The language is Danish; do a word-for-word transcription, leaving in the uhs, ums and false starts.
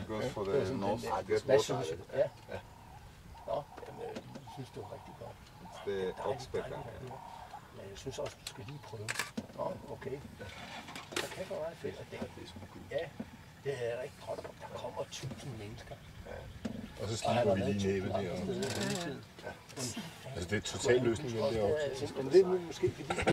ikke også for det norske? Nej, det er Hvad småt. synes du? Ja. Nå, jamen, jeg synes, det var rigtig godt. Det er Dejligt, opspækker. dejligt at høre. Men jeg synes også, du skal lige prøve. Nå, okay. Så kan det være fedt. Det, ja, det er rigtig godt. Der kommer tusind mennesker. Og så sliber vi lige næbet derovre. Ja. Altså det er total løsning igen derovre. Men det er måske fordi